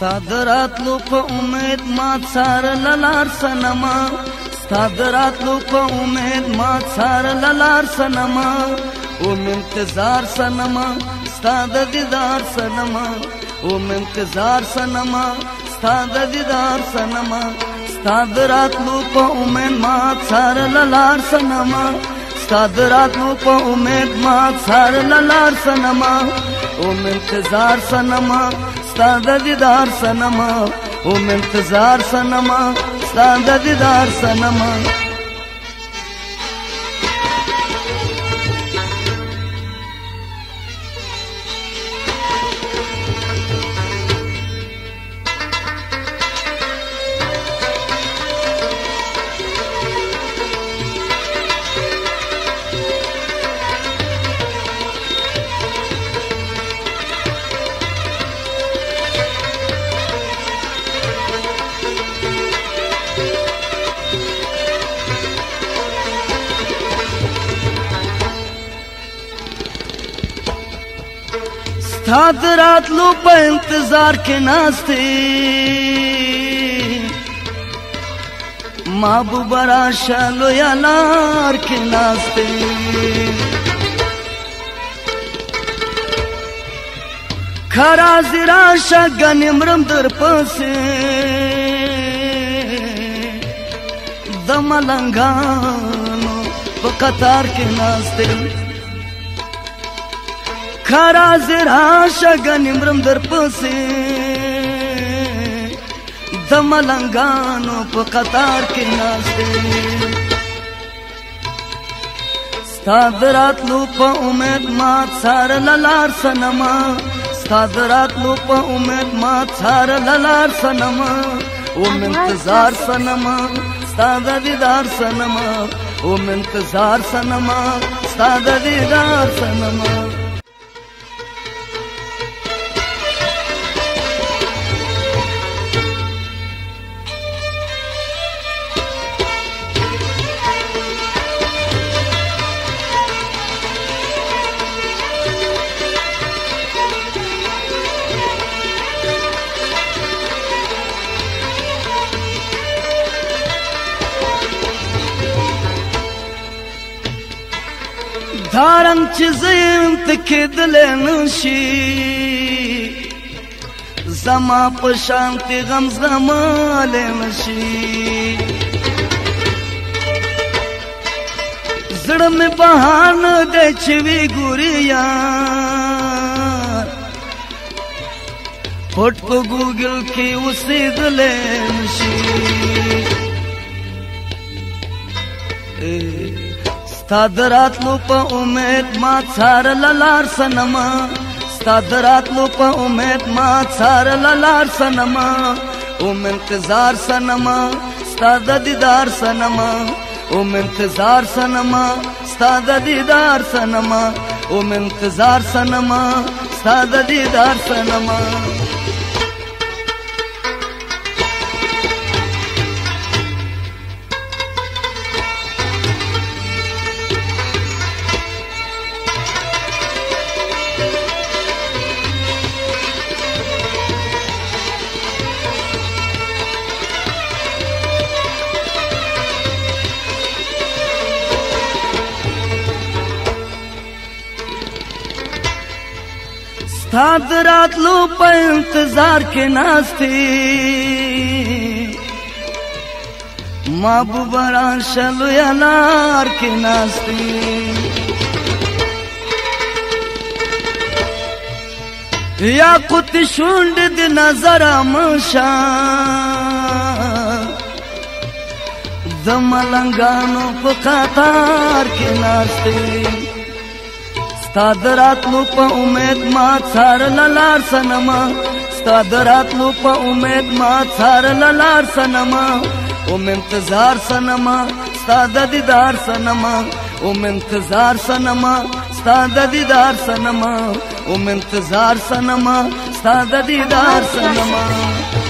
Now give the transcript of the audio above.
ستاد راتلو په امید ما څار لار سنما ستاد راتلو په امید ما څار لار سنما اوم انتظار سنما ستاد دیدار سنما اوم انتظار سنما ستاد دیدار سنما ستاد راتلو په امید ما څار لار سنما ستاد راتلو په امید ما څار لار سنما اوم انتظار سنما ستاد دیدار سنما اوم انتظار سنما ستاد دیدار سنما ستاد راتلو په انتظار کې ناشته محبوب راشه لویا لار کې ناشته خرا زرا شګن مرم در پسې د ملنګانو په قطار کې ناشته خرا زرا شګن مرم در پسې د ملنګانو په قطار کې ناشته ستاد راتلو په امید ما څار لار سنما ستاد راتلو په امید ما څار لار سنما اوم انتظار سنما ستاد دیدار سنما اوم انتظار سنما ستاد دیدار سنما دارم چې زیم تکیدل نشي زما په شانتي غم زغمال نشي زړه مې بهانه د چوي ګوریا پټ په ګوګل کې اوسېدل نشي ستاد راتلو په امید ما څار لار سنما ستاد راتلو په امید ما څار لار سنما اوم انتظار سنما ستاد دیدار سنما اوم انتظار سنما ستاد دیدار سنما اوم انتظار سنما ستاد دیدار سنما ستاد راتلو په انتظار کې ناشته محبوب راشه لویا لار کې ناشته یا قط شوند د نظر مشا د ملنګانو په قطار کې ناشته ستاد راتلو په امید ما څار لار سنما ستاد راتلو په امید ما څار لار سنما اوم انتظار سنما ستاد دیدار سنما اوم انتظار سنما ستاد دیدار سنما اوم انتظار سنما ستاد دیدار سنما